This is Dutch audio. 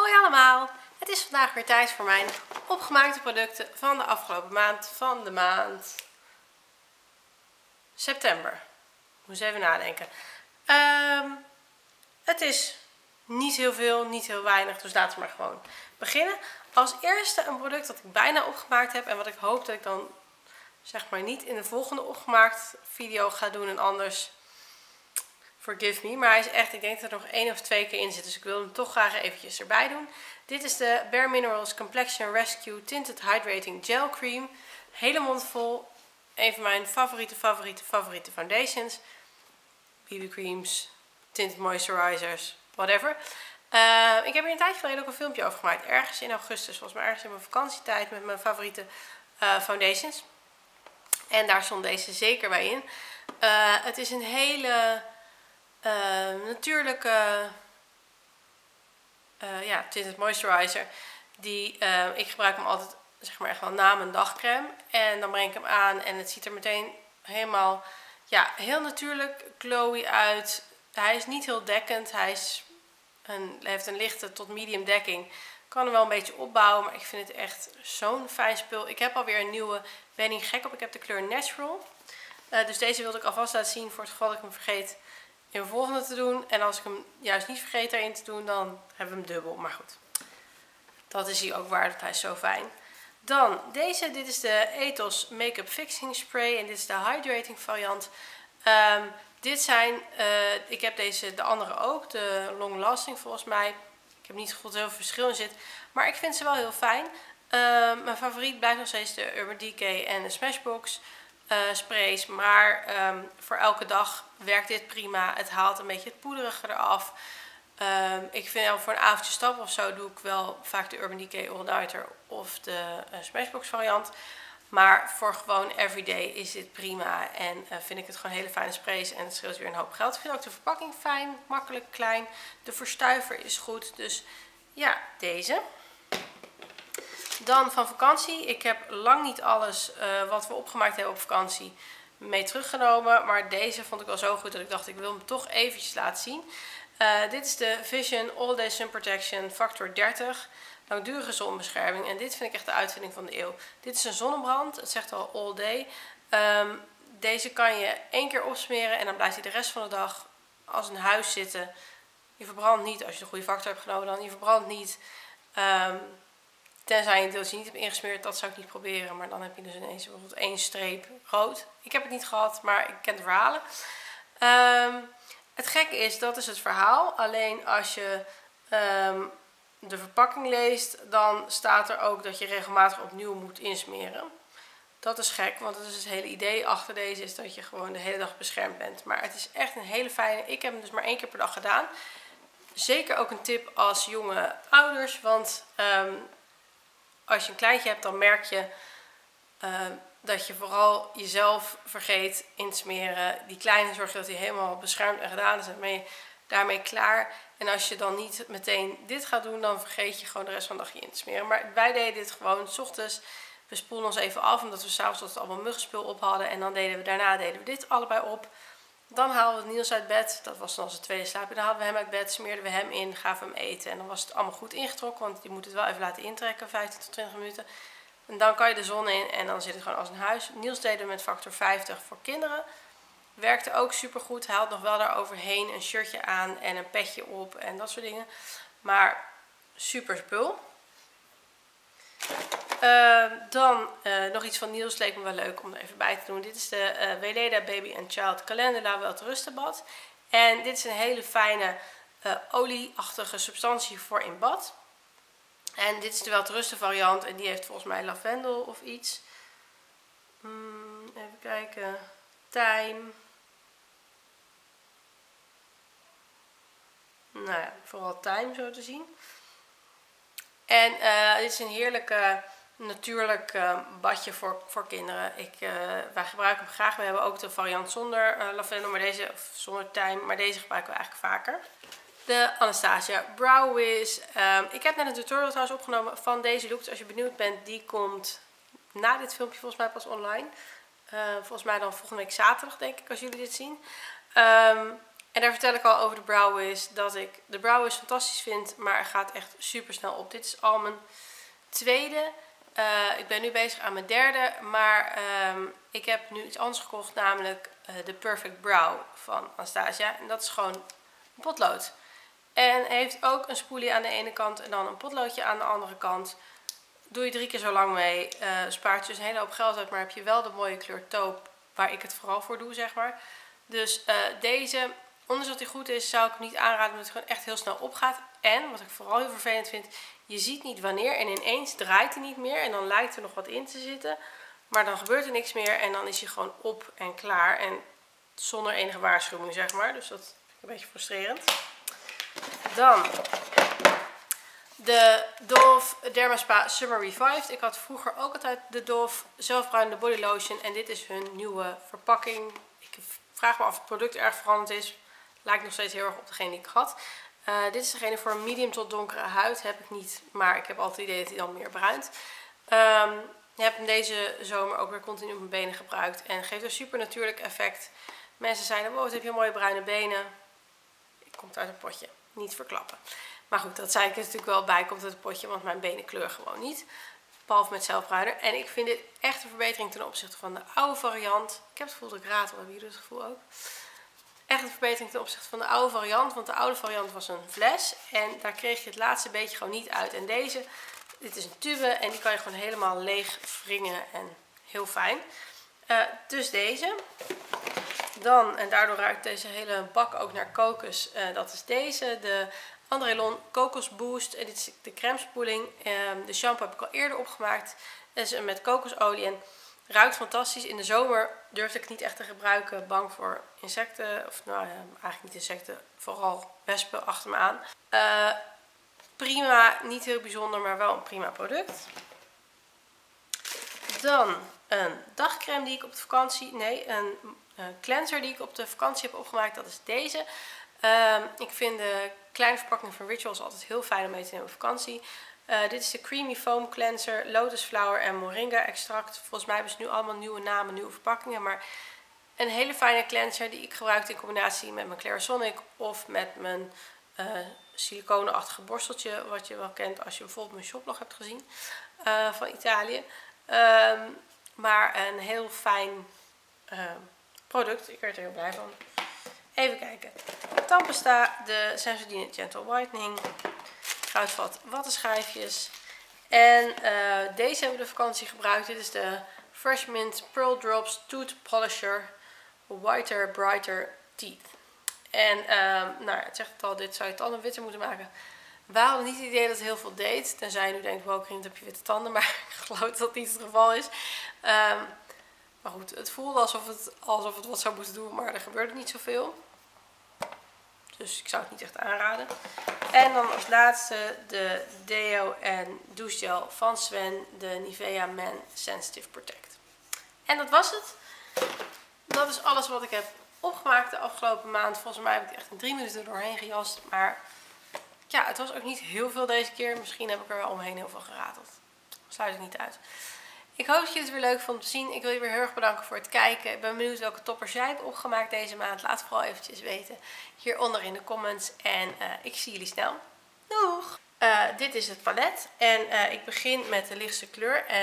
Hoi allemaal! Het is vandaag weer tijd voor mijn opgemaakte producten van de afgelopen maand, van de maand september. Ik moest even nadenken. Het is niet heel veel, niet heel weinig, dus laten we maar gewoon beginnen. Als eerste een product dat ik bijna opgemaakt heb en wat ik hoop dat ik dan zeg maar niet in de volgende opgemaakt video ga doen en anders forgive me. Maar hij is echt, ik denk dat er nog 1 of 2 keer in zit, dus ik wil hem toch graag eventjes erbij doen. Dit is de Bare Minerals Complexion Rescue Tinted Hydrating Gel Cream. Hele mond vol. Een van mijn favoriete foundations. BB creams, tinted moisturizers, whatever. Ik heb hier een tijdje geleden ook een filmpje over gemaakt. Ergens in augustus, volgens mij ergens in mijn vakantietijd met mijn favoriete foundations. En daar stond deze zeker bij in. Het is een hele natuurlijke tinted moisturizer. Ik gebruik hem altijd zeg maar echt wel na mijn dagcreme. En dan breng ik hem aan en het ziet er meteen helemaal heel natuurlijk glowy uit. Hij is niet heel dekkend. Hij heeft een lichte tot medium dekking. Kan hem wel een beetje opbouwen, maar ik vind het echt zo'n fijn spul. Ik heb alweer een nieuwe, ben ik gek op. Ik heb de kleur Natural. Dus deze wilde ik alvast laten zien voor het geval dat ik hem vergeet in de volgende te doen. En als ik hem juist niet vergeet erin te doen, dan hebben we hem dubbel. Maar goed, dat is hij ook waard. Hij is zo fijn. Dan deze, dit is de Ethos Make-up Fixing Spray. En dit is de Hydrating variant. Ik heb de andere ook, de Long Lasting volgens mij. Ik heb niet goed heel veel verschil in zit, maar ik vind ze wel heel fijn. Mijn favoriet blijft nog steeds de Urban Decay en de Smashbox sprays. Maar voor elke dag werkt dit prima. Het haalt een beetje het poederige eraf. Ik vind voor een avondje stappen of zo doe ik wel vaak de Urban Decay All Nighter of de Smashbox variant. Maar voor gewoon everyday is dit prima. En vind ik het gewoon hele fijne sprays. En het scheelt weer een hoop geld. Ik vind ook de verpakking fijn. Makkelijk, klein. De verstuiver is goed. Dus ja, deze. Dan van vakantie. Ik heb lang niet alles wat we opgemaakt hebben op vakantie mee teruggenomen. Maar deze vond ik wel zo goed dat ik dacht ik wil hem toch eventjes laten zien. Dit is de Vision All Day Sun Protection Factor 30. Langdurige zonbescherming. En dit vind ik echt de uitvinding van de eeuw. Dit is een zonnebrand. Het zegt al all day. Deze kan je 1 keer opsmeren. En dan blijft hij de rest van de dag als een huis zitten. Je verbrandt niet. Als je de goede factor hebt genomen dan. Je verbrandt niet. Tenzij je een deeltje niet hebt ingesmeerd. Dat zou ik niet proberen. Maar dan heb je dus ineens bijvoorbeeld 1 streep rood. Ik heb het niet gehad. Maar ik ken de verhalen. Het gekke is, dat is het verhaal. Alleen als je de verpakking leest, dan staat er ook dat je regelmatig opnieuw moet insmeren. Dat is gek, want dat is het hele idee achter deze, is dat je gewoon de hele dag beschermd bent. Maar het is echt een hele fijne. Ik heb hem dus maar 1 keer per dag gedaan. Zeker ook een tip als jonge ouders, want als je een kleintje hebt, dan merk je dat je vooral jezelf vergeet in te smeren. Die kleine zorg je dat hij helemaal beschermd en gedaan is en ben je daarmee klaar. En als je dan niet meteen dit gaat doen, dan vergeet je gewoon de rest van de dag je in te smeren. Maar wij deden dit gewoon 's ochtends. We spoelden ons even af, omdat we s'avonds altijd allemaal muggenspul op hadden. En dan daarna deden we dit allebei op. Dan haalden we Niels uit bed. Dat was dan onze tweede slaap. En dan haalden we hem uit bed, smeerden we hem in, gaven we hem eten. En dan was het allemaal goed ingetrokken, want je moet het wel even laten intrekken, 15 tot 20 minuten. En dan kan je de zon in en dan zit het gewoon als een huis. Niels deden we met factor 50 voor kinderen. Werkte ook super goed. Hij had nog wel daaroverheen een shirtje aan en een petje op en dat soort dingen. Maar super spul. Dan nog iets van Niels, leek me wel leuk om er even bij te doen. Dit is de Weleda Baby and Child Calendula Welterustenbad. En dit is een hele fijne olieachtige substantie voor in bad. En dit is de Welterusten variant en die heeft volgens mij lavendel of iets. Even kijken. Tijm. Nou ja, vooral tijm zo te zien. En dit is een heerlijke natuurlijk badje voor kinderen. Wij gebruiken hem graag. We hebben ook de variant zonder lavendel, maar deze, of zonder tijm, maar deze gebruiken we eigenlijk vaker. De Anastasia Brow Wiz. Ik heb net een tutorial trouwens opgenomen van deze look. Dus als je benieuwd bent, die komt na dit filmpje volgens mij pas online. Volgens mij dan volgende week zaterdag, denk ik, als jullie dit zien. En daar vertel ik al over de Brow Wiz dat ik de Brow Wiz fantastisch vind, maar hij gaat echt super snel op. Dit is al mijn tweede. Ik ben nu bezig aan mijn derde, maar ik heb nu iets anders gekocht, namelijk de Perfect Brow van Anastasia. En dat is gewoon een potlood. En heeft ook een spoelie aan de ene kant en dan een potloodje aan de andere kant. Doe je 3 keer zo lang mee, spaart je dus een hele hoop geld uit, maar heb je wel de mooie kleur taupe, waar ik het vooral voor doe, zeg maar. Dus deze, ondanks dat hij goed is, zou ik hem niet aanraden, omdat hij gewoon echt heel snel opgaat. En, wat ik vooral heel vervelend vind, je ziet niet wanneer en ineens draait hij niet meer en dan lijkt er nog wat in te zitten. Maar dan gebeurt er niks meer en dan is hij gewoon op en klaar en zonder enige waarschuwing, zeg maar. Dus dat vind ik een beetje frustrerend. Dan de Dove Dermaspa Summer Revived. Ik had vroeger ook altijd de Dove zelfbruinende body lotion en dit is hun nieuwe verpakking. Ik vraag me af of het product erg veranderd is. Lijkt nog steeds heel erg op degene die ik had. Dit is degene voor een medium tot donkere huid. Heb ik niet, maar ik heb altijd het idee dat hij dan meer bruint. Ik heb hem deze zomer ook weer continu op mijn benen gebruikt. En geeft een super natuurlijk effect. Mensen zeiden, wow, wat heb je mooie bruine benen. Komt uit een potje. Niet verklappen. Maar goed, dat zei ik er natuurlijk wel bij. Komt uit een potje, want mijn benen kleuren gewoon niet. Behalve met zelfbruiner. En ik vind dit echt een verbetering ten opzichte van de oude variant. Ik heb het gevoel dat ik ratel. Hebben jullie het gevoel ook? Echt een verbetering ten opzichte van de oude variant. Want de oude variant was een fles. En daar kreeg je het laatste beetje gewoon niet uit. En deze, dit is een tube. En die kan je gewoon helemaal leeg wringen. En heel fijn. Dus deze. Dan, en daardoor ruikt deze hele bak ook naar kokos. Dat is deze. De Andrelon Kokos Boost. En dit is de crème spoeling. De shampoo heb ik al eerder opgemaakt. Dat is met kokosolie. En ruikt fantastisch. In de zomer durfde ik het niet echt te gebruiken. Bang voor insecten. Of nou eigenlijk niet insecten. Vooral wespen achter me aan. Prima. Niet heel bijzonder. Maar wel een prima product. Dan een dagcreme die ik op de vakantie... Nee, een cleanser die ik op de vakantie heb opgemaakt. Dat is deze. Ik vind de kleine verpakking van Rituals altijd heel fijn om mee te nemen op vakantie. Dit is de Creamy Foam Cleanser, Lotus Flower en Moringa extract. Volgens mij hebben ze nu allemaal nieuwe namen, nieuwe verpakkingen. Maar een hele fijne cleanser die ik gebruik in combinatie met mijn Clarisonic of met mijn siliconenachtige borsteltje. Wat je wel kent als je bijvoorbeeld mijn shoplog hebt gezien van Italië. Maar een heel fijn product. Ik werd er heel blij van. Even kijken. Tandpasta, de Sensodyne Gentle Whitening. Kruidvat wattenschijfjes. En deze hebben we de vakantie gebruikt. Dit is de Fresh Mint Pearl Drops Tooth Polisher Whiter Brighter Teeth. En nou, het zegt het al, dit zou je tanden witter moeten maken. We hadden niet het idee dat het heel veel deed. Tenzij je nu denkt, wow, Grient, heb je witte tanden. Maar ik geloof dat dat niet het geval is. Maar goed, het voelde alsof het wat zou moeten doen, maar er gebeurde niet zoveel. Dus ik zou het niet echt aanraden. En dan als laatste de deo en douchegel van Swen, de Nivea Men Sensitive Protect. En dat was het. Dat is alles wat ik heb opgemaakt de afgelopen maand. Volgens mij heb ik er echt in 3 minuten doorheen gejast. Maar ja, het was ook niet heel veel deze keer. Misschien heb ik er wel omheen heel veel gerateld. Sluit ik niet uit. Ik hoop dat je het weer leuk vond te zien. Ik wil je weer heel erg bedanken voor het kijken. Ik ben benieuwd welke toppers jij hebt opgemaakt deze maand. Laat het vooral eventjes weten hieronder in de comments. En ik zie jullie snel. Doeg! Dit is het palet. En ik begin met de lichtste kleur.